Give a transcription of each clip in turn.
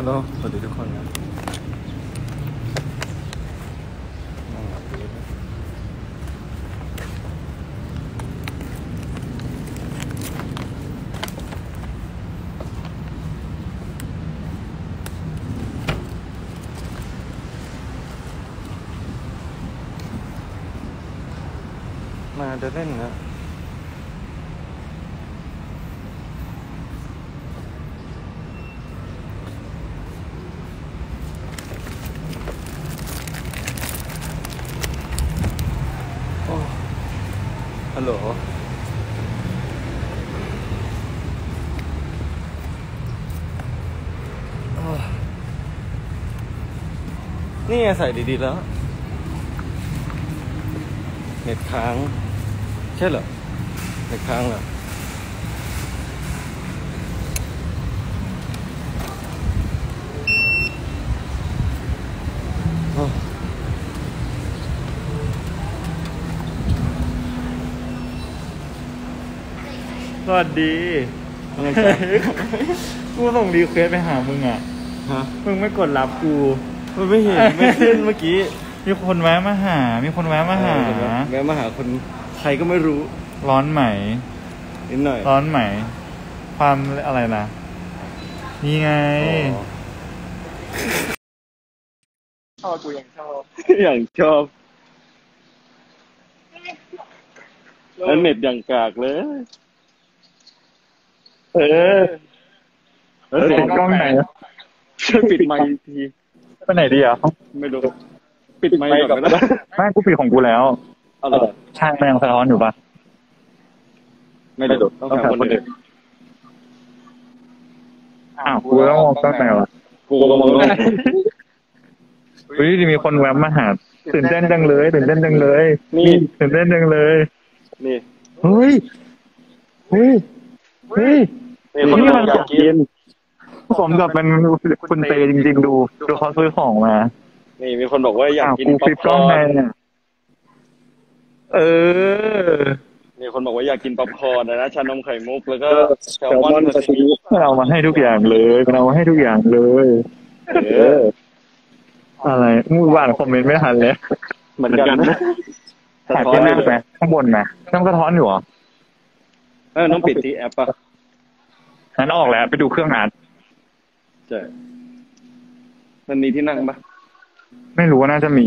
ลสวัสดีทุกคนนะมาจะเล่นนะฮัลโหลนี่ใส่ดีๆแล้วเน็ตค้างใช่เหรอเน็ตค้างเหรอสวัสดีกูส่งรีเควสไปหามึงอ่ะฮะมึงไม่กดรับกูมันไม่เห็นไม่ขึ้นเมื่อกี้มีคนแวะมาหาแวะมาหาคนใครก็ไม่รู้ร้อนไหมนิดหน่อยร้อนไหมความอะไรนะนี่ไงชอบกูยังชอบอย่างชอบแล้วเน็ตอย่างกากเลยเสียงกล้องไหนช่วยปิดไมค์ทีไปไหนดีอ่ะไม่รู้ปิดไมค์ก่อนก็ได้ไม่กูปิดของกูแล้วช่างมันยังสะท้อนอยู่ปะไม่ได้ต้องถามคนอื่นกูต้องมองกล้องไหนวะกูก็มองได้เฮ้ยมีคนแวะมาหาตื่นเต้นจังเลยนี่ตื่นเต้นจังเลยนี่เฮ้ยคนนี้มันอยากกินผมกับเป็นคุณเตจริงๆดูเขาซื้อของมานี่มีคนบอกว่าอยากกินป๊อปคอร์นมีคนบอกว่าอยากกินป๊อปคอร์นนะชานมไข่มุกแล้วก็แซลมอนซาชิมิเอามาให้ทุกอย่างเลยเอามาให้ทุกอย่างเลยอะไรมือบ้านคอมเมนต์ไม่ทันเลยเหมือนกันนะถ่ายเป็นหน้าไหมข้างบนไหมต้องสะท้อนอยู่เหรอต้องปิดที่แอปป่ะงั้นออกแล้วไปดูเครื่องอ่านใช่มันมีที่นั่งป่ะไม่รู้ว่าน่าจะมี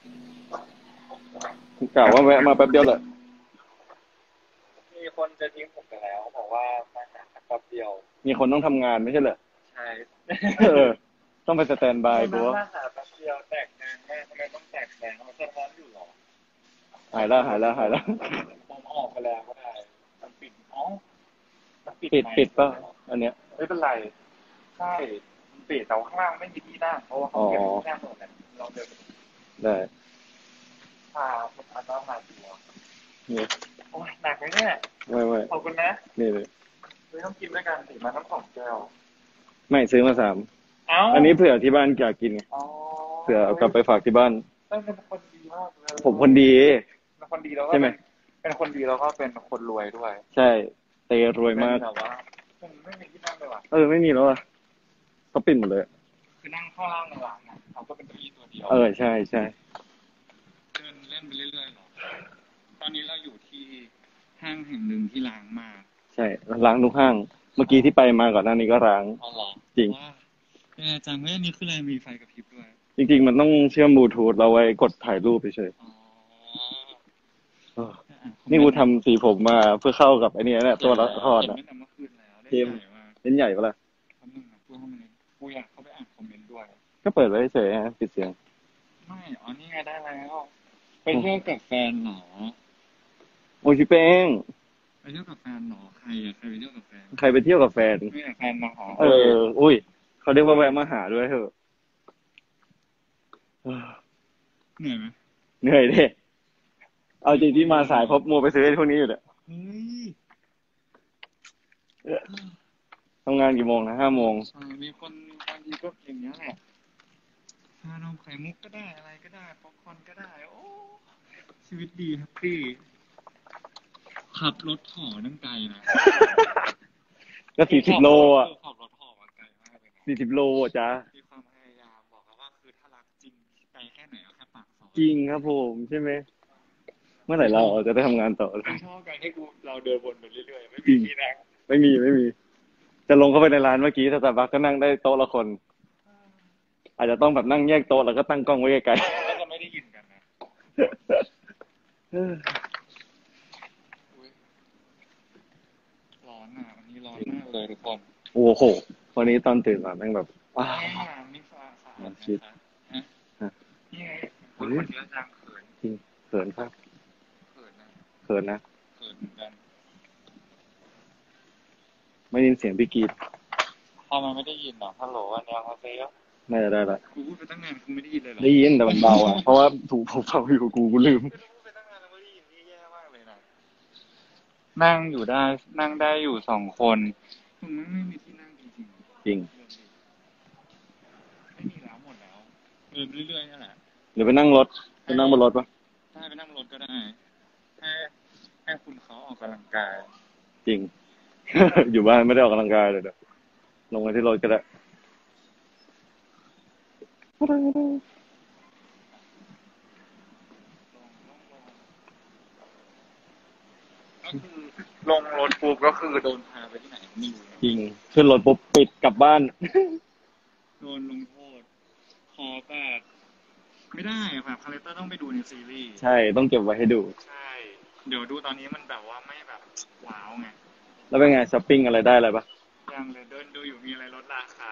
กล่าวว่าแวะมาแป๊บเดียวแหละมีคนจะทิ้งผมไปแล้วบอกว่ามาหาแป๊บเดียวมีคนต้องทำงานไม่ใช่เหรอใช่ต้องไปสแตนบายกูว่ามาหาแป๊บเดียวแตกแรงแม่ทำไมต้องแตกแรงมันจะร้อนอยู่หรอหายแล้วผมออกไปแล้วก็ได้มันปิดปิดป่ะอันเนี้ยไม่เป็นไรใช่มันปิดแต่ข้างล่างไม่มีที่นั่งเพราะว่าเขาเก็บที่นั่งหมดเลยเราเดินได้พาผมมาต้องมาตัวนี่โอ้ยหนักเลยเนี่ยไม่ขอบคุณนะนี่เลยไม่ต้องกินด้วยกันสิมาทั้ง2 แก้วไม่ซื้อมา3อันนี้เผื่อที่บ้านอยากกินไงเผื่อเอากลับไปฝากที่บ้านเป็นคนดีมากเลยผมคนดีเป็นคนดีแล้วก็ใช่ไหมเป็นคนดีแล้วก็เป็นคนรวยด้วยใช่เตะรวยมากแต่ว่าไม่มีที่นั่งเลยว่ะไม่มีแล้วอ่ะเขาปิดหมดเลยคือนั่งข้างล่างในร้านอ่ะเขาก็เป็นเก้าอี้ตัวเดียวใช่เดินเล่นไปเรื่อยๆหรอตอนนี้เราอยู่ที่ห้างแห่งหนึ่งที่ล้างมากใช่ล้างทุกห้างเมื่อกี้ที่ไปมาก่อนหน้านี้ก็ล้างจริงจังเฮ้ยอันนี้คืออะไรมีไฟกระพริบด้วยจริงๆมันต้องเชื่อมบลูทูธเราไว้กดถ่ายรูปไปเฉยนี่กูทำสีผมมาเพื่อเข้ากับไอ้นี่แหละตัวละครอ่ะเทมเล่นใหญ่ปะล่ะกูอยากเข้าไปอ่านคอมเมนต์ด้วยก็เปิดไว้เฉยฮะปิดเสียงไม่นี่ไงได้แล้วไปเที่ยวกับแฟนหรอโอ้ยพี่เป้งไปเที่ยวกับแฟนหรอใครไปเที่ยวกับแฟนใครไปเที่ยวกับแฟนไม่แฟนมาหาอุ้ยเขาเรียกว่าแวะมาหาด้วยเถอะเหนื่อยไหมเหนื่อยดิเอาจริงที่มาสายเพราะมัวไปซื้อไอ้พวกนี้อยู่เนี่ยทำงานกี่โมงนะ5 โมงมีคนบางทีก็อย่างนี้แหละชานมไข่มุกก็ได้อะไรก็ได้ป๊อปคอร์นก็ได้โอ้ชีวิตดีแฮปปี้ขับรถถอนั่งไกลนะก็40 โลอ่ะขับรถถอมาไกลมากเลย 40 โลจ้าที่จริงครับผมใช่ไหมเมื่อไหร่เราจะได้ทำงานต่อไม่ชอบการให้เราเดินวนไปเรื่อยๆไม่มีที่นั่งไม่มีจะลงเข้าไปในร้านเมื่อกี้สตาร์บัคก็นั่งได้โต๊ะละคนอาจจะต้องแบบนั่งแยกโต๊ะแล้วก็ตั้งกล้องไว้ไกลๆก็จะไม่ได้ยินกันนะร้อนอ่ะวันนี้ร้อนมากเลยทุกคนโอ้โหวันนี้ตอนตื่นมาแม่งแบบว้าวนี่ฟ้าชิดนี่ไงคนเยอะจังเขินจริงเขินครับเขินนะเขินเหมือนกันไม่ได้ยินเสียงพี่กีดพอมันไม่ได้ยินหรอฮัลโหลอันนี้เขาเซ่น่าจะได้ละกูพูดไปตั้งนานกูไม่ได้ยินเลยหรอได้ยินแต่มันเบาอ่ะเพราะว่าถูกผมเบาอยู่กูลืมพูดไปตั้งนานแล้วไม่ได้ยินนี่แย่มากเลยนะนั่งได้อยู่2 คนมึงไม่มีที่นั่งจริงจริงไม่มีแล้วหมดแล้วเรื่อยๆนั่นแหละหรือไปนั่งบนรถปะได้ไปนั่งรถก็ได้ให้คุณเขาออกกำลังกายจริง อยู่บ้านไม่ได้ออกกำลังกายเลยเดี๋ยวลงมาที่รถก็ได้ก็คือลงรถปุ๊บก็คือโดนพาไปที่ไหนไม่รู้จริงขึ้นรถปุ๊บปิดกลับบ้านโดนลงโทษขอแบบไม่ได้แบบคาแรคเตอร์ต้องไปดูในซีรีส์ใช่ต้องเก็บไว้ให้ดูใช่เดี๋ยวดูตอนนี้มันแบบว่าไม่แบบว้าวไงแล้วเป็นไงช้อปปิ้งอะไรได้อะไรปะยังเลยเดินดูอยู่มีอะไรลดราคา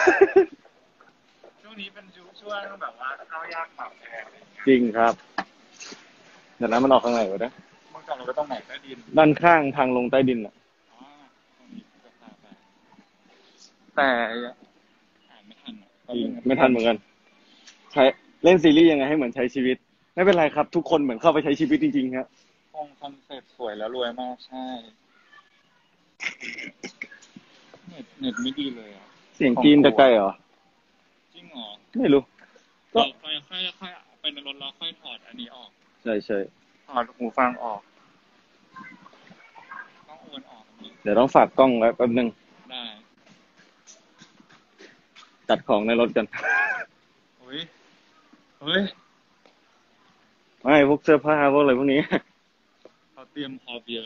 ช่วงนี้เป็นช่วงแบบว่าข้าวยากหมากแพงจริงครับเดี๋ยวนั้นมันออกข้างไหนวะเนี่ยเมื่อก่อนเราก็ต้องไหนใต้ดินด้านข้างทางลงใต้ดินอ่ะตรงนี้ก็พาไปแต่อ่านไม่ทันจริงไม่ทันเหมือนกันใช้เล่นซีรีส์ยังไงให้เหมือนใช้ชีวิตไม่เป็นไรครับทุกคนเหมือนเข้าไปใช้ชีวิตจริงๆครับคอนเซ็ปต์สวยแล้วรวยมากใช่เน็ตไม่ดีเลยอ่ะเสียงจีนจะใกล้เหรอจริงเหรอไม่รู้ก็ค่อยไปในรถแล้วค่อยถอดอันนี้ออกใช่ถอดหูฟังออกต้องโอนออกเดี๋ยวต้องฝากกล้องไว้แป๊บนึงได้จัดของในรถกันเฮ้ยไม่พวกเสื้อผ้าพวกอะไรพวกนี้เขาเตรียมพอเยอะ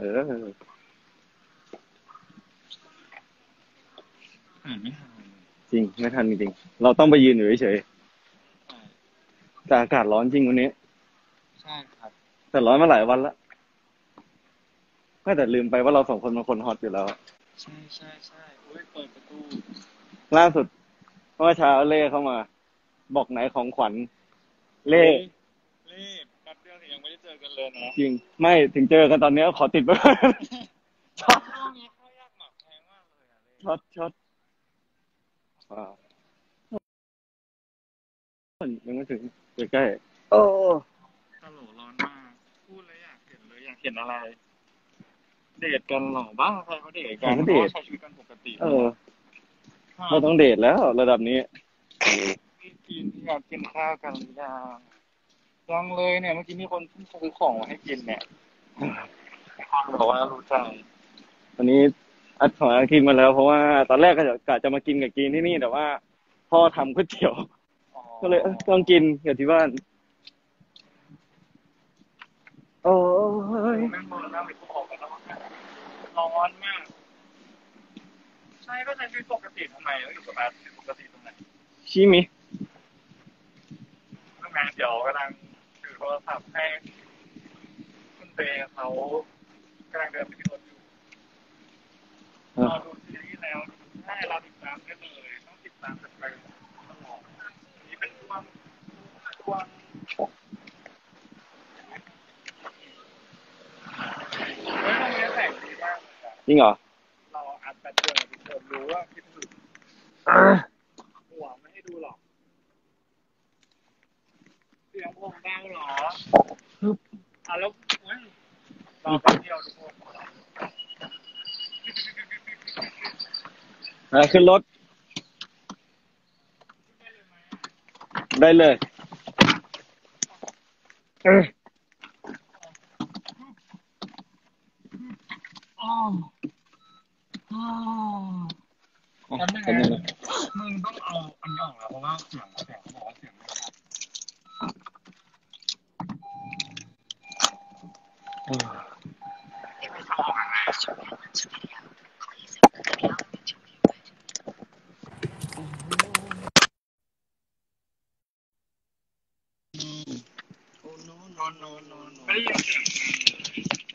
ไม่ทันจริงไม่ทันจริงเราต้องไปยืนอยู่เฉยๆแต่อากาศร้อนจริงวันนี้ใช่ครับแต่ร้อนมาหลายวันแล้วไม่แต่ลืมไปว่าเรา2 คนเป็นคนฮอตอยู่แล้วใช่อุ้ยเปิดประตูล่าสุดเมื่อเช้าเล่เข้ามาบอกไหนของขวัญเล่แป๊บเดียวยังไม่ได้เจอกันเลยนะจริงไม่ถึงเจอกันตอนนี้ขอติดไว้ก่อนช็อตนี้เขายากหมักแพงมากเลยช็อตยังไม่ถึงใกล้ๆโอ้ตลกร้อนมากพูดเลยอยากเห็นอะไรเดทกันหรอบ้างใครเขาเดทกันเขาใช้ชีวิตกันปกติเราต้องเดทแล้วระดับนี้อยากกินข้าวกันหรือยังเลยเนี่ยเมื่อกี้มีคนซื้อของมาให้กินเนี่ยบอกว่ารู้ใจวันนี้อัดของอาคินมาแล้วเพราะว่าตอนแรกก็จะมากินกับกินที่นี่แต่ว่าพ่อทำก๋วยเตี๋ยวก็เลยต้องกินกับที่บ้านโอ้ยแม่งร้อนไปทุกของกันแล้วร้อนมากใช่ก็ใช้ชีวิตปกติทำไมแล้วอยู่กับบ้านปกติตรงไหนชิมิทำไมเดี๋ยวกำลังถือโทรศัพท์ให้คุณเตเขากำลังเดินไปที่รถอยู่รอดูซีรีส์แล้วให้เราติดตามได้เลยต้องติดตามกันไปตลอดนี่เป็นช่วงจริงเหรอเราอัดแป๊บเดียวทุกคนรู้ว่าคิดถึงหัวไม่ให้ดูหรอกเสียงผมดังเหรอแล้วรอแป๊บเดียวทุกคนขึ้นรถได้เลยมึงต้องเอาอันนี้ออกแล้วเพราะว่าเสียงบอกว่าเสียงไม่ชัดไม่ได้ยินเสียง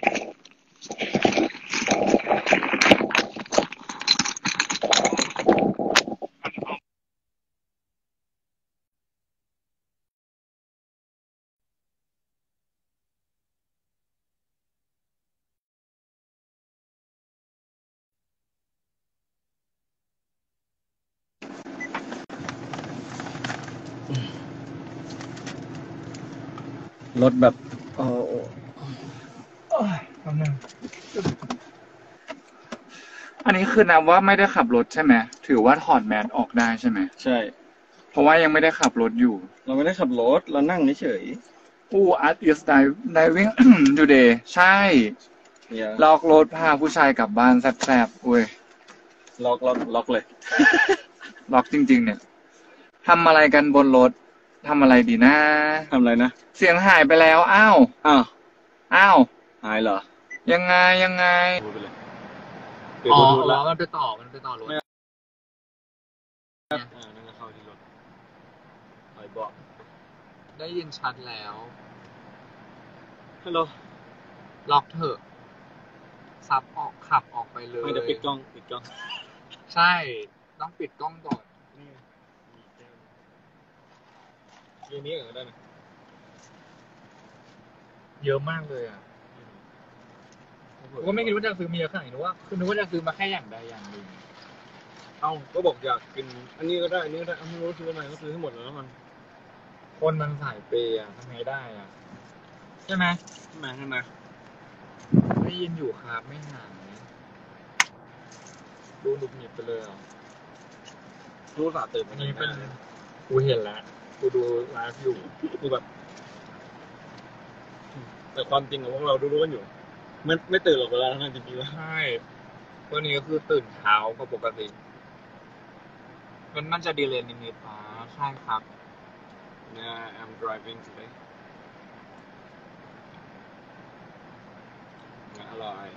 รถแบบแป๊บนึงอันนี้คือนับว่าไม่ได้ขับรถใช่ไหมถือว่าถอดแมสออกได้ใช่ไหมใช่เพราะว่ายังไม่ได้ขับรถอยู่เราไม่ได้ขับรถเรานั่งเฉย Art is driving today ใช่เนี่ยล็อกรถพาผู้ชายกลับบ้านแซ่บๆอุ้ยล็อกเลยล็อกจริงๆเนี่ยทำอะไรกันบนรถทำอะไรดีนะทำอะไรนะเสียงหายไปแล้วอ้าวอ้าวอ้าวหายเหรอยังไงยังไงพูดไปเลยอ๋อมันไปต่อรถนั่นก็เข้าที่รถไปบอกได้ยินชัดแล้วฮัลโหลล็อกเถอะซับออกขับออกไปเลยไม่ได้ปิดกล้องใช่ต้องปิดกล้องก่อนนี่นี้ก็ได้ไหมเยอะมากเลยอ่ะผมก็ไม่คิดว่าจะซื้อมาเยอะขนาดนี้นึกว่าจะซื้อมาแค่อย่างใดอย่างหนึ่งเอ้าก็บอกอยากกินอันนี้ก็ได้อันนี้ก็ได้ไม่รู้ซื้ออะไรก็ซื้อให้หมดแล้วมันคนมันสายเปย์อ่ะทำไงได้อ่ะใช่ไหมใช่ไหมได้ยินอยู่ครับไม่ห่างดูหนุบหนิบไปเลยอ่ะรู้สาตื่นอันนี้เป็นกูเห็นแล้วกูดูไลฟ์อยู่คือแบบแต่ความจริงของพวกเรารู้กันอยู่ไม่ตื่นหรอกเวลานั้นจริงๆแล้วใช่วันนี้ก็คือตื่นเช้ากว่าปกติมันน่าจะดีเลย์นิดๆอ๋อใช่ครับ Yeah I'm driving today อร่อย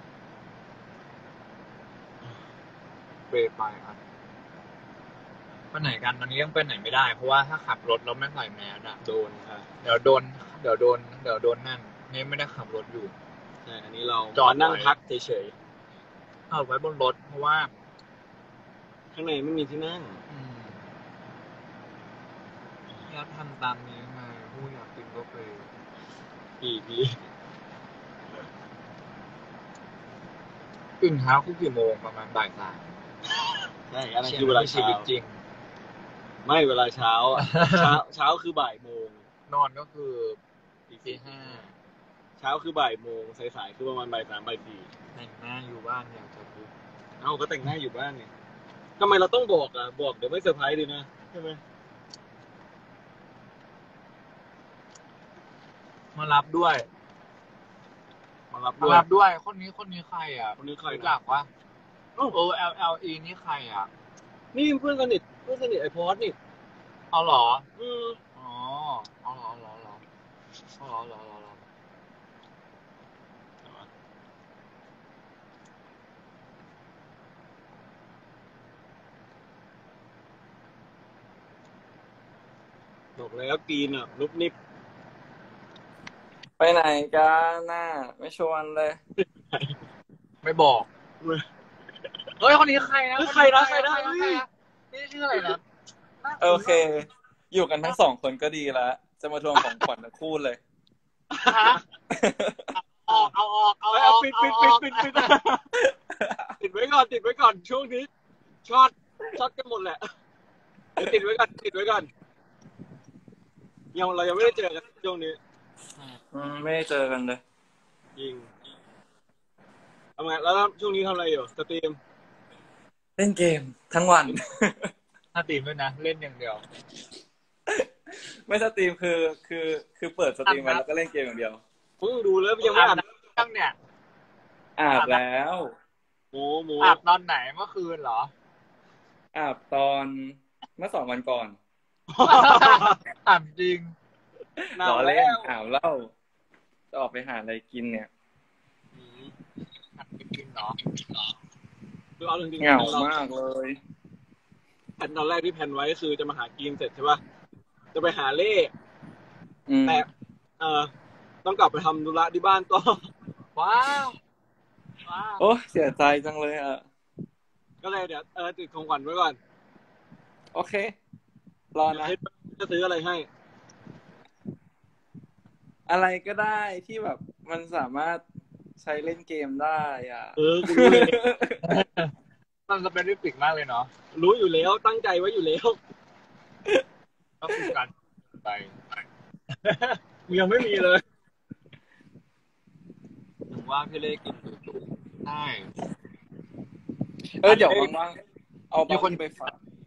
เบรกไปครับไปไหนกันตอนนี้ยังไปไหนไม่ได้เพราะว่าถ้าขับรถเราไม่ใส่แมสอะโดนค่ะเดี๋ยวโดนนั่นนี่ไม่ได้ขับรถอยู่ใช่อันนี้เราจอดนั่งไว้พักเฉยเอาไว้บนรถเพราะว่าๆข้างในไม่มีที่นั่งอยากทำตามนี้ไงผู้อยากกินก็ไปพี่ตื่นเช้าคือกี่โมงประมาณบ่ายสามใช่อันนั้นคือเวลาชีเช้าวิตจริงไม่เวลาเช้าอะ เช้าคือบ่ายโมงนอนก็คือตีห้าเช้าคือบ่ายโมงสายๆคือประมาณบ่าย 3 บ่าย 4 แต่งหน้าอยู่บ้านอยากจะปุ๊บเอ้าก็แต่งหน้าอยู่บ้านนี่ทำไมเราต้องบอกอ่ะบอกเดี๋ยวไม่เซอร์ไพรส์ดีนะใช่ไหมมารับด้วยมารับมาด้วยรับด้วยคนนี้ใครอ่ะคนนี้ใครนะรู้จักวะOLLE นี่ใครอ่ะนี่เพื่อนสนิทไอพอดนี่เอาเหรออืมอ๋อเอาเหรอบอกแล้วกีนอ่ะนุบนิบไปไหนกันน่ะไม่ชวนเลยไม่บอก เฮ้ยคนนี้ใครนะใครนะนี่ชื่ออะไรนะโอเค อยู่กันทั้งสองคนก็ดีแล้วจะมาทวงของขวัญทั้งคู่เลยเอาปิดติดไว้ก่อนช่วงนี้ช็อตกันหมดแหละเดี๋ยวติดไว้ก่อนเรายังไม่ได้เจอกันช่วงนี้ไม่ได้เจอกันเลยจริงทำไงแล้วช่วงนี้ทำอะไรอยู่สตรีมเล่นเกมทั้งวันถ้าตีมด้วยนะเล่นอย่างเดียวไม่สตรีมคือเปิดสตรีมไว้แล้วก็เล่นเกมอย่างเดียวดูแล้วยังไม่อาบน้ตั้งเนี่ยอาบแล้วำโมอาบตอนไหนเมื่อคืนเหรออาบตอนเมื่อ2 วันก่อนอาบจริงล้อเล่นอาบเหล้าจะออกไปหาอะไรกินเนี่ยหัดไปกินเนาะคือเอาจริงๆเหงามากเลยแผนตอนแรกที่แผนไว้คือจะมาหากินเสร็จใช่ป่ะจะไปหาเล่อืมแต่ต้องกลับไปทำธุระที่บ้านต่อว้าวโอ้เสียใจจังเลยอ่ะก็เลยเดี๋ยวติดของขวัญไว้ก่อนโอเค รอนะจะซื้ออะไรให้อะไรก็ได้ที่แบบมันสามารถใช้เล่นเกมได้อ่ะกูรู้เลยมันสเปซิฟิกมากเลยเนาะรู้อยู่แล้วตั้งใจไว้อยู่แล้วก็คือการไปยังไม่มีเลยผมว่าพี่เล่กินจุกใช่เดี๋ยวว่างๆเอาบางคนไปฝาก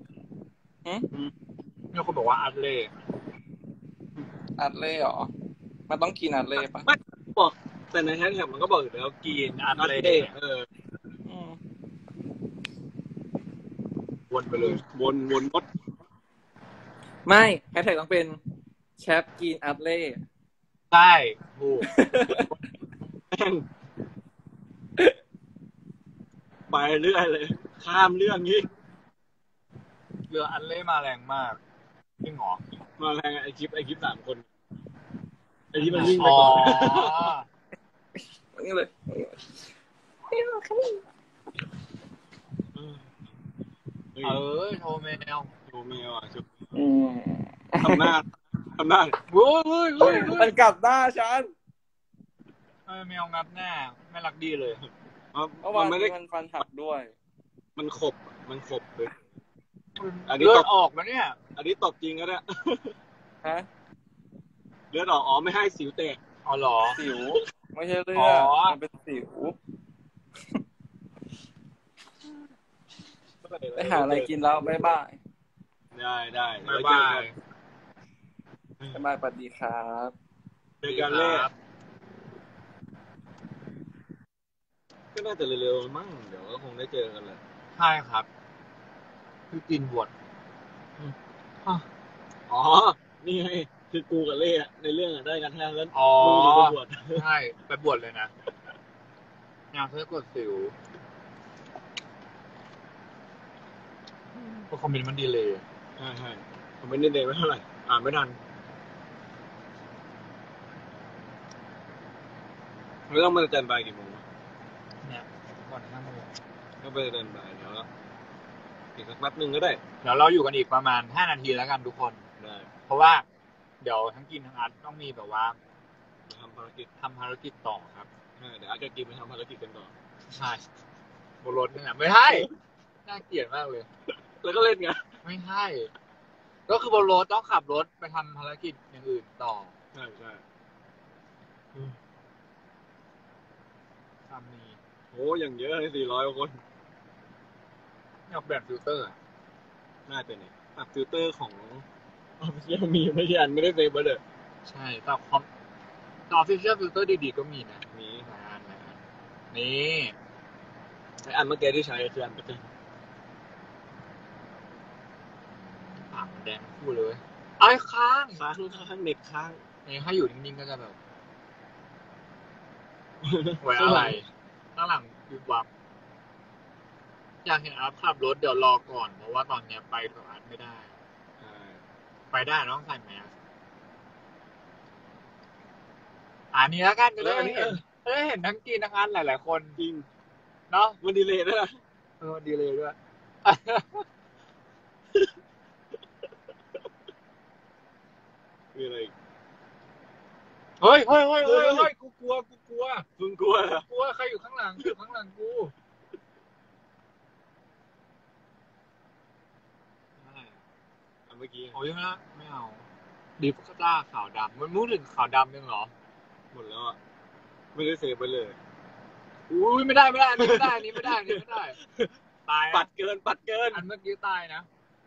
มีคนบอกว่าอัดเล่อัดเล่หรอ มันต้องกินอัดเล่ปะไม่บอกแต่ในแฮชแท็กมันก็บอกอยู่แล้วกินอัดเล่อืมวนไปเลยวนมดไม่แฮชแท็กต้องเป็นแชปกินอัดเล่ใช่ถูกแม่งไปเรื่อยเลย ข้ามเรื่องนี้เรืออัดเล่มาแรงมากจริงเหรอมาแรงไอคลิป3 คนไอที่มันวิ่งไปก่อนนี่เลยโทรแมวโอ้แมวอ่ะชุบอืมทำหน้าเฮ้ยมันกลับหน้าฉันแมวงับหน้าไม่รักดีเลยเมื่อวานไม่ได้มันฟันหักด้วยมันขบเลย อันนี้เลือตดบออกแล้วเนี่ยอันนี้ตบจริงก็ได้ฮะเลือดออกไม่ให้สิวแตกอ๋อเหรอสิว ไม่ใช่เลือ๋อดอมันเป็นสิว ไปหาอะไรกินแล้ว บ๊ายบายได้บ๊ายบายบ๊ายบายสวัสดีครับเจอกันเล่ก็น่าจะเร็วๆมั้งเดี๋ยวก็คงได้เจอกันแหละใช่ครับพี่กินบวชอ๋อ นี่ไงคือกูกับเล่ในเรื่องได้กันแค่นั้นอ๋อมึงอยู่ไปบวชใช่ไปบวชเลยนะอยากเพื่อกดสิวเพราะคอมเมนต์มันดีเลยใช่ผมไม่ได้เดย์ไม่เท่าไหร่อ่านไม่ทันไม่ต้องมาสแตนบายกี่โมงวะเนี่ยก่อน5 โมงก็ไปสแตนบายเดี๋ยวแล้วอีกสักแป๊บนึงก็ได้เดี๋ยวเราอยู่กันอีกประมาณ5 นาทีแล้วกันทุกคนได้เพราะว่าเดี๋ยวทั้งกินทั้งอัดต้องมีแบบว่าทำภารกิจทำภารกิจต่อครับเดี๋ยวอาจจะกินไปทำภารกิจกันต่อใช่บนรถนี่นะไม่ใช่น่าเกลียดมากเลยแล้วก็เล่นไงไม่ใช่ ก็คือบนรถต้องขับรถไปทำภารกิจอย่างอื่นต่อใช่ทำนี้โอ้อย่างเยอะเลย400 กว่าคนออกแบบฟิลเตอร์น่าจะเนี่ยปรับฟิลเตอร์ของไม่ใช่ไม่ใช่อันไม่ได้เซฟไว้เลยใช่แต่คอมแต่ออฟฟิเชียลฟิลเตอร์ดีๆก็มีนะมีหลายอันนี่ไออันเมื่อกี้ที่ใช้คืออันเป็นปากมันแดงคู่เลยไอ้ค้างค้างเน็ตค้างนี่ถ้าอยู่นิ่งๆก็จะแบบไว้อะไรข้างหลังวิบวับอยากเห็นอัพขับรถเดี๋ยวรอก่อนเพราะว่าตอนเนี้ยไปกับอัพไม่ได้ ไปได้ต้องใส่แมสอันนี้แล้วกันจะได้เห็นทั้งกินทั้งอันหลายๆคนจริงเนาะมันดีเลยด้วยนะดีเลยด้วยมีอะไรอีกเฮ้ยกูกลัวมึงกลัวเหรอกลัวใครอยู่ข้างหลังกูอันเมื่อกี้โอ้ยไม่เอาดิฟก็ต้าขาวดำมันพูดถึงขาวดำยังเหรอหมดแล้วอ่ะไม่ได้เซฟไปเลยอุ้ยไม่ได้นี่ไม่ได้ตายปัดเกินอันเมื่อกี้ตายนะ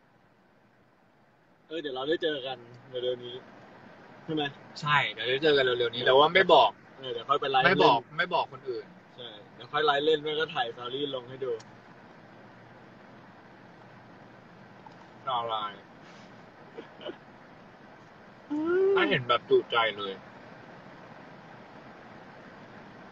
เดี๋ยวเราได้เจอกันเร็วๆนี้ใช่ไหมใช่เดี๋ยวจะเจอกันเร็วๆนี้แต่ว่าไม่บอกเดี๋ยวค่อยไปไลฟ์ไม่บอกคนอื่นใช่เดี๋ยวค่อยไลฟ์เล่นแล้วก็ถ่ายสตอรี่ลงให้ดูออนไลน์ถ้าเห็นแบบจุใจเลย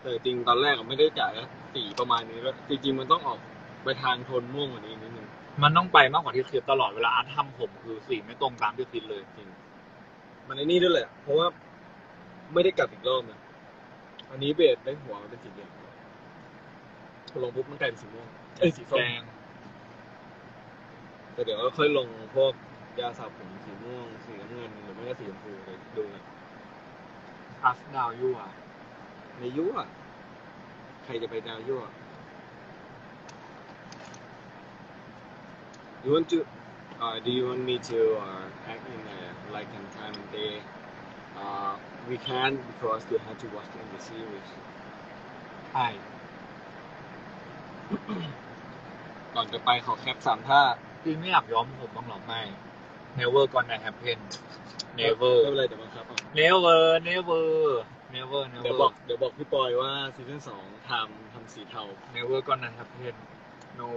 แต่จริงตอนแรกไม่ได้จ่ายสีประมาณนี้แล้วจริงๆมันต้องออกไปทางโทนม่วงกว่านี้นิดนึงมันต้องไปมากกว่าที่คิดตลอดเวลาอาร์ตทำผมคือสีไม่ตรงตามที่คิดเลยจริงมันไอ้นี่ด้วยแหละเพราะว่าไม่ได้กลับอีกรอบนะอันนี้เบสได้หัวมันเป็นสีเหลืองพอลงปุ๊บมันกลายเป็นสีม่วงสีส้แดมงแต่เดี๋ยวก็ค่อยลงพวกยาสระผมสีม่วงสีน้ำเงินหรือไม่ก็สีชมพูเลยดูนะอัสดาวยั่วในยั่วใครจะไปดาวยั่ว You want to do you want me to act in like in time and day we can because you have to watch in the series ใช่ก่อนจะไปขอแคป3 ท่าจริงไม่อยากย้อมผมบ้างหรอไม่ never gonna happen never ไม่เป็นไรเดี๋ยวบังคับเอา never never never เดี๋ยว never บอกพี่ปอยว่าซีซั่น2ทำสีเทา never gonna happen no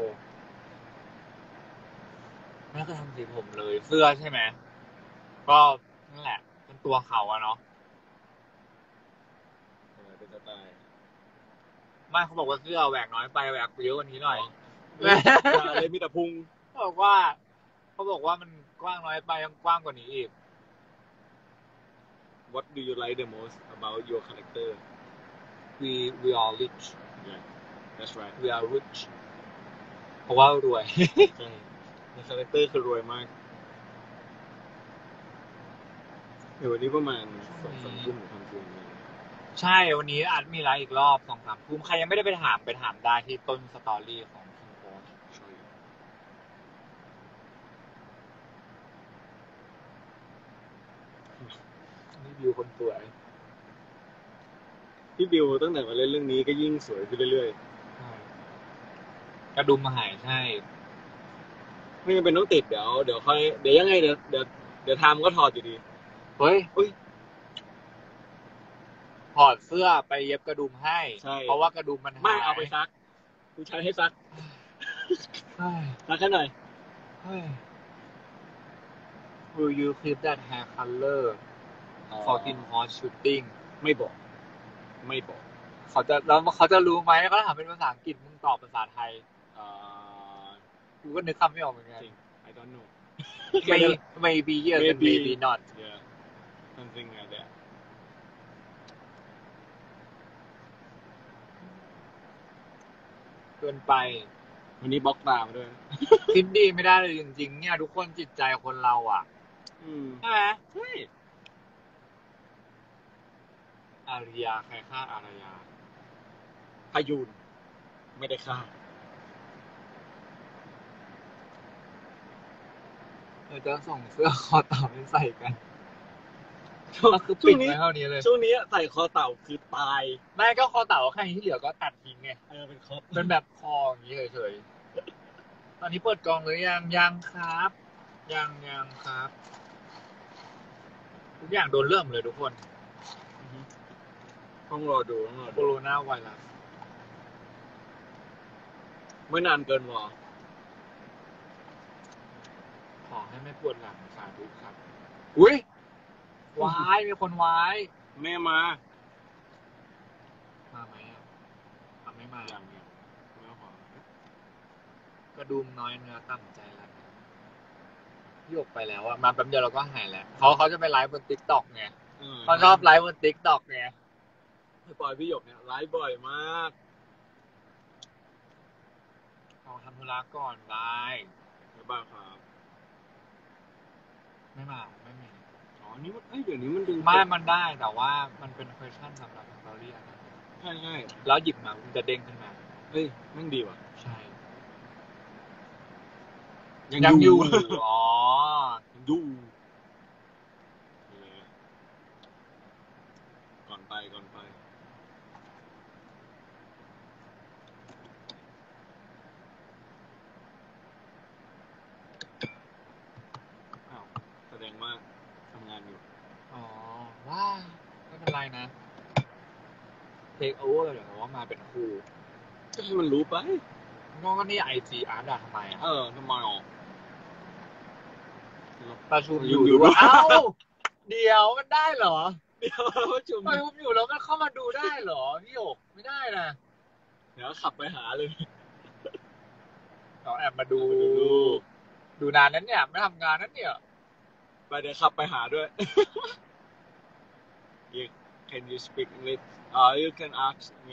ไม่เคยทำสีผมเลยเสื้อใช่ไหมก็นั่นแหละเป็นตัวเขาอะเนาะเป็นสไตล์ไม่เขาบอกว่าเสื้อแหวกน้อยไปแหวกเยอะกว่านี้หน่อยเลยมีแต่พุงเขาบอกว่ามันกว้างน้อยไปยังกว้างกว่านี้อีก What do you like the most about your character we are rich Yeah that's right we are rich เพราะว่ารวยใช่ในคาแรคเตอร์คือรวยมากเดี๋ยววันนี้ประมาณ2-3 ทุ่มทำจริงเลยใช่วันนี้อาจมีไลฟ์อีกรอบ 2-3 ทุ่มใครยังไม่ได้ไปถามได้ที่ต้นสตอรี่ของคิงโพสนี่วิวคนสวยพี่บิวตั้งแต่มาเล่นเรื่องนี้ก็ยิ่งสวยขึ้นเรื่อยกระดุมมาหายใช่ๆไม่จำเป็นต้องติดเดี๋ยวค่อยเดี๋ยวยังไงเดี๋ยวทำก็ถอดอยู่ดีเฮ้ยอุ๊ยถอดเสื้อไปเย็บกระดุมให้ใช่เพราะว่ากระดุมมันหายไม่เอาไปซักกูใช้ให้ซักเฮ้ยซักแค่หน่อยเฮ้ย Will you keep that hair color for Tin Horse shooting ไม่บอกเขาจะรู้ไหมเขาถามเป็นภาษาอังกฤษมึงตอบภาษาไทย กูก็นึกคำไม่ออกเหมือนกันจริง I don't know maybe yes and maybe not yeah something like that เกินไปวันนี้บล็อกตามด้วยคิดดีไม่ได้เลยจริงๆเนี่ยทุกคนจิตใจคนเราอ่ะใช่ไหมใช่อารยาใครฆ่าอารยาพายุนไม่ได้ฆ่าจะส่งเสื้อคอเต่าให้ใส่กันก็คือปิดไว้เท่านี้เลยช่วงนี้ใส่คอเต่าคือตายไม่ก็คอเต่าแค่ที่เหลือก็ตัดทิ้งไงเป็นครบเป็นแบบคออย่างนี้เฉยๆตอนนี้เปิดกล่องหรือยังครับยังครับทุกอย่างโดนเริ่มเลยทุกคนต้องรอดูโคโรนาไวรัสไม่นานเกินวอขอให้ไม่ปวดหลังสาธุครับอุ้ยวายมีคนวายแม่มามาไหมอ่ะไม่มาอย่างเงี้ยไม่ขอกระดุมน้อยเนื้อต่ำใจรักโยกไปแล้วอ่ะมาแป๊บเดียวเราก็หายแล้วเขาจะไปไลฟ์บน TikTok ไงเขาชอบไลฟ์บน TikTok ไงพี่ปอยพี่หยกเนี่ยไลฟ์บ่อยมากเขาทำธุระก่อนไลฟ์บ๊ายบายครับไม่มีอ๋อนี่มันเดี๋ยวนี้มันดึงไม่มันได้แต่ว่ามันเป็น question สำหรับ story อันนั้นใช่แล้วหยิบมามันจะเด้งขึ้นมาเฮ้ยแม่งดีว่ะใช่ยังอยู่อ๋อดูก่อนไปอ้าวแสดงว่าทำงานอยู่อ๋อว้าไม่เป็นไรนะ take over เดี๋ยวว่ามาเป็นครูก็ให้มันรู้ไปก็นี่ IG art อะทำไมอะทำไมอ๋อประชุมอยู่ด้วยเอ้าเดี๋ยวมันได้เหรอเดี๋ยวเราประชุมไปผมอยู่แล้วมันเข้ามาดูได้เหรอพี่หยกไม่ได้นะเดี๋ยวขับไปหาเลยเราแอบมาดูนานนั้นเนี่ยไม่ทำงานนั้นเนี่ยไปเดี๋ยวขับไปหาด้วย Can you speak English? You can ask me.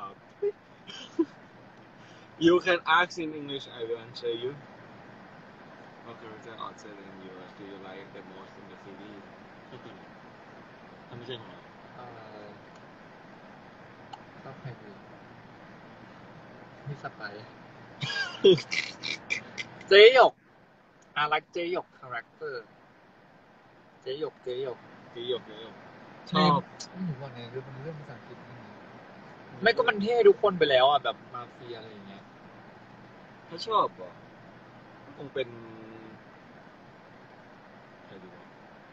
You can ask in English. I will answer you. What character outside in you do you like the most in the series? ถ้าไม่ใช่ของเราชอบใครดีพี่สไปเจหยกรักเจหยกคาแรคเตอร์เจหยกตีหยกชอบไม่รู้ว่าไงคือมันเรื่องภาษาอังกฤษไม่ก็มันเท่ทุกคนไปแล้วอ่ะแบบมาเฟียอะไรอย่างเงี้ยถ้าชอบเหรอคงเป็นใครดีวะ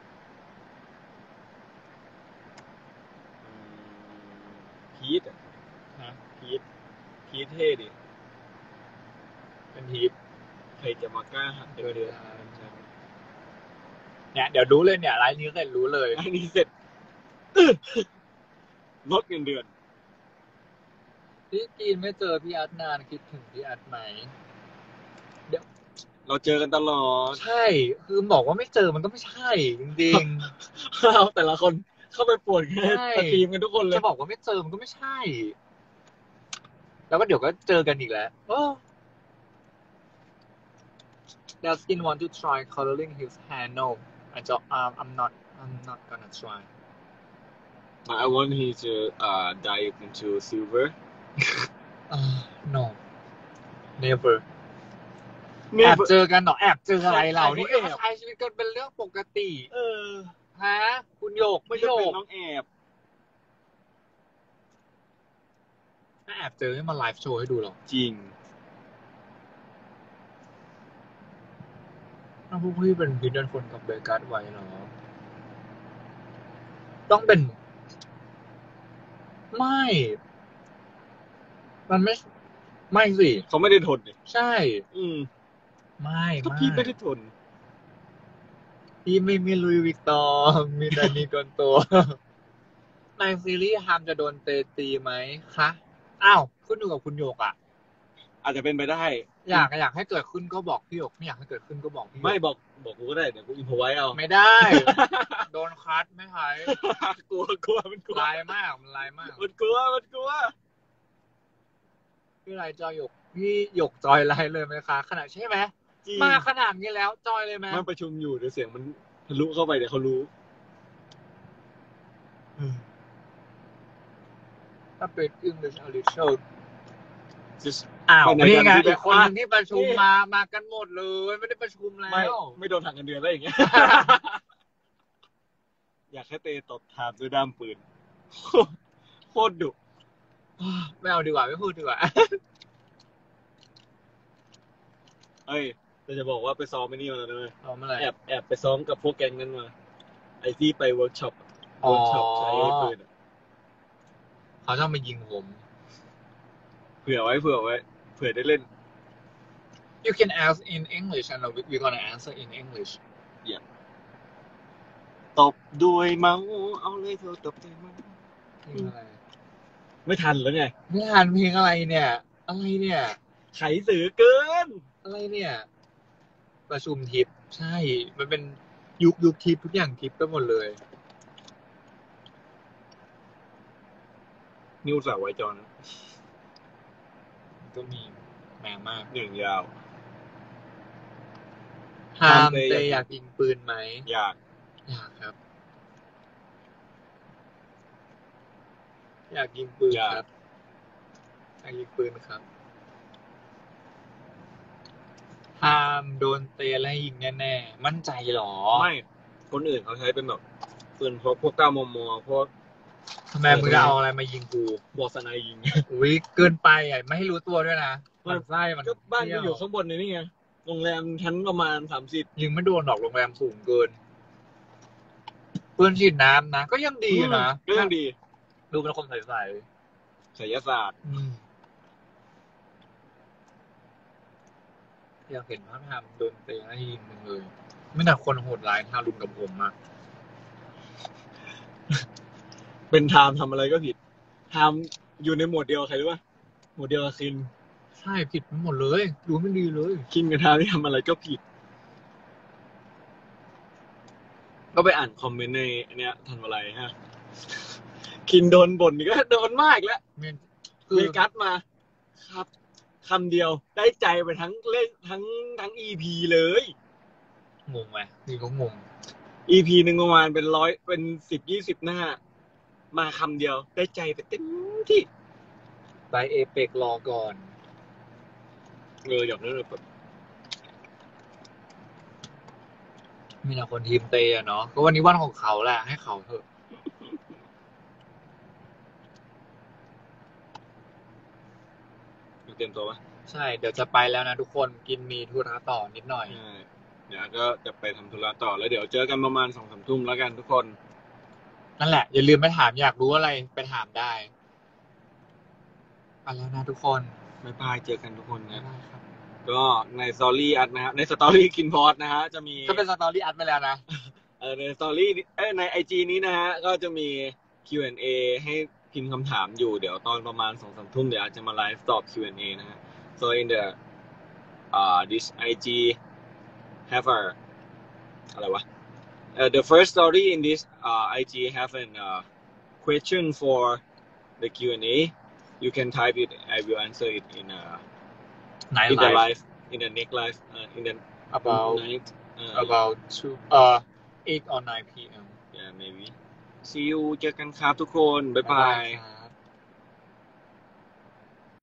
พีทอ่ะนะพีทเท่ดิเป็นทีมใครจะมากล้าหักเดือนเนี่ยเดี๋ยวรู้เลยเนี่ยไลน์นี้เสร็จรู้เลยอันนี้เสร็จลดเงินเดือนพี่กีนไม่เจอพี่อาร์ตนานคิดถึงพี่อาร์ตไหมเราเจอกันตลอดใช่คือบอกว่าไม่เจอมันก็ไม่ใช่จริงเราแต่ละคนเข้าไปปวดแค่ใช่ทีมกันทุกคนๆเลยจะบอกว่าไม่เจอมันก็ไม่ใช่ แล้วก็เดี๋ยวก็เจอกันอีกแล้วDaskin want to try coloring his hair no I'm not gonna try I want him to dye it into silver no never แอบเจอกันเหรอแอบเจออะไรเรานี่ก็ใช้ชีวิตกันเป็นเรื่องปกติฮะคุณโยกไม่พี่จะโยเป็นกน้องแอบถ้าแอบเจอให้มาไลฟ์โชว์ให้ดูหรอจริงถ้าพวกพี่เป็นพีเดนคนกับเบกัสไว้เหรอต้องเป็นไม่มันไม่สิเขาไม่ได้ทนเลยใช่ก็ไม่พี่ไม่ได้ทนพี่ไม่มีลุยวิกตองมีแต่นี่ก่อนตัวในซีรีส์ฮามจะโดนเตะตีไหมคะอ้าวขึ้นอยู่กับคุณโยกอ่ะอาจจะเป็นไปได้อยากให้เกิดขึ้นก็บอกพี่โยกไม่อยากให้เกิดขึ้นก็บอกพี่โยกไม่บอกกูก็ได้เดี๋ยวกูอินพอไว้เอาไม่ได้ โดนคัดไม่หายกลัวมันกลัวลายมากมันลายมากมันกลัวพี่ไรจอยหยกพี่หยกจอยไลน์เลยไหมคะขนาดใช่ไหมจริงมาขนาดนี้แล้วจอยเลยไหมมันประชุมอยู่เดี๋ยวเสียงมันทะลุเข้าไปเดี๋ยวเขารู้ถ้าเป็น English a little just อ้าวไปไหนนี่ไงกันอีกคนนึงที่ประชุมมากันหมดเลยไม่ได้ประชุมแล้วไม่โดนหักเงินเดือนแล้วอย่างเงี้ย อยากให้เตตบถามด้วยด้ามปืน โคตรดุไม่เอาดีกว่าไม่พูดดีกว่าเอ้ยแต่จะบอกว่าไปซ้อมไม่นี่มาแล้วนะเอาเมื่อไหร่แอบไปซ้อมกับพวกแก๊งนั้นมา ไอ้ที่ไปเวิร์กช็อปอ๋อใช้ปืนอะเขาจะมายิงผมเผื่อไว้เผื่อได้เล่น You can ask in English and we're gonna answer in English ตบด้วยเมาเอาเลยเธอตบด้วยเมาเพลงอะไรไม่ทันแล้วไงไม่ทันเพลงอะไรเนี่ยอะไรเนี่ยไขสื่อเกินอะไรเนี่ย ประชุมทิปใช่ มันเป็นยุคทิปทุกอย่างทิปก็หมดเลยนิ้วสาวไว้จอนก็มีแรงมากหนึ่งยาวฮามเตอยากยิงปืนไหมอยากอยากครับ อยากยิงปืนครับอยากยิงปืนครับฮามโดนเตะและยิงแน่ๆมั่นใจหรอไม่คนอื่นเขาใช้เป็นแบบปืนพวก9 มมพวกทำไมมึงจะเอาอะไรมายิงกูบอสนายยิงอุ้ยเกินไปอ่ะไม่ให้รู้ตัวด้วยนะมันไส้มันก็บ้านกูอยู่ข้างบนนี่ไงโรงแรมชั้นประมาณ30 ยิงไม่โดนหรอกโรงแรมสูงเกินปืนฉีดน้ำนะก็ยังดีนะก็ยังดีดูเป็นคนใสศิลศาสตร์ๆอยากเห็นภาพทำโดนเตะให้ยิงมึงเลยไม่แต่คนโหดร้ายทารุณกับผมอ่ะเป็นไทม์ทำอะไรก็ผิดไทม์อยู่ในโหมดเดียวกับใครรู้ป่ะโหมดเดียวกับคินใช่ผิดหมดเลยดูไม่ดีเลยคินกับไทม์ที่ทำอะไรก็ผิด ก็ไปอ่านคอมเมนต์ในเนี้ยทันวาไรฮะคินโดนบ่นนี่ก็โดนมากแล้วคืเวอกัสมาครับคำเดียวได้ใจไปทั้งเล่นทั้ง EP เลยงงไหมนี่ก็งง EP หนึ่งประมาณเป็น100เป็น10-20 หน้า มาคำเดียวได้ใจไปเต็มที่ไปเอเปกรอก่อนอยากนั่นเลยแบบมีแต่คนทีมเตะเนาะก็วันนี้วันของเขาแหละให้เขาเถอะเตรียมตัวปะใช่เดี๋ยวจะไปแล้วนะทุกคนกินมีธุระต่อนิดหน่อยใช่เดี๋ยวก็จะไปทำธุระต่อแล้วเดี๋ยวเจอกันประมาณ 2-3 ทุ่มแล้วกันทุกคนนั่นแหละอย่าลืมไปถามอยากรู้อะไรไปถามได้ไปแล้วนะทุกคนบ๊ายบายเจอกันทุกคนบ๊ายนะบายครับก็ในสตอรี่อัดนะฮะในสตอรี่กินพอดนะฮะจะมีก็เป็นสตอรี่อัดไปแล้วนะในสตอรี่ใน IG นี้นะฮะก็จะมี Q&A ให้พิมพ์คำถามอยู่เดี๋ยวตอนประมาณ 2-3 ทุ่มเดี๋ยวอาจจะมาไลฟ์ตอบ Q&A นะฮะ so in the this IG have a อะไรวะthe first story in this IG have an question for the Q&A you can type it I will answer it in Night in the live live in the next live in the about night about 8 or 9 p.m. yeah maybe see you เจอกันครับทุกคน บ๊ายบายครับ